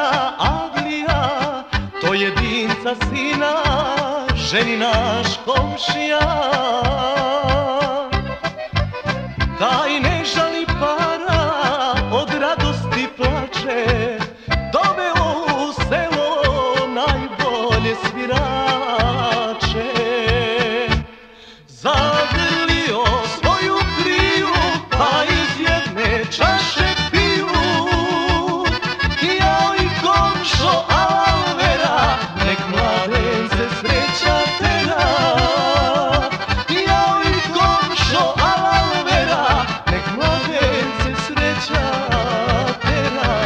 para Avlija, to jedinca sina, ženi naš komšija. Taj ne žali para, od radosti plače, doveo u selo najbolje svirače. Zagrlio svoju kriju, pa iz jedne čaše piju. Joj komšo Alvera, nek mladence sreća tera. Joj komšo Alvera, nek mladence sreća tera.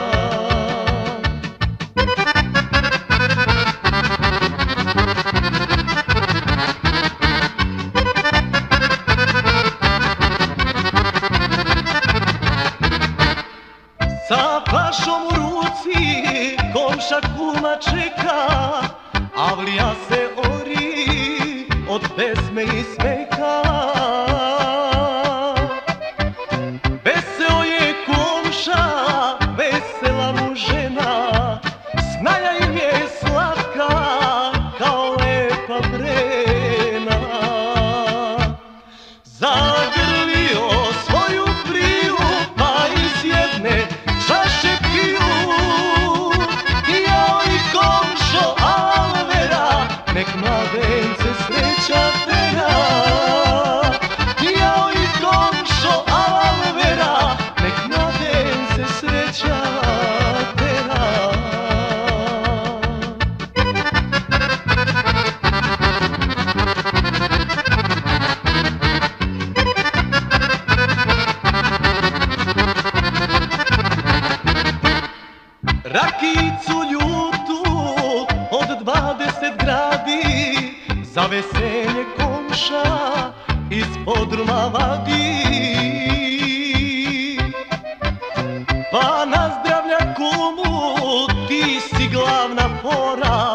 Sa flašom u ruci komša kuma čeka, Avlija se ori od pesme i smeha. Veseo je komša, vesela mu žena, snaja im je slatka kao lepa vrena. Zagrlio svoju priju, pa iz jedne čaše piju. Joj komšo Alvera, nek mladence sreća tera. Joj komšo Alvera, nek mladence sreća tera. Rakijicu ljutu od 20 gradi, za veselje komša iz podruma vadi. Pa nazdravlja kumu, ti si glavna fora,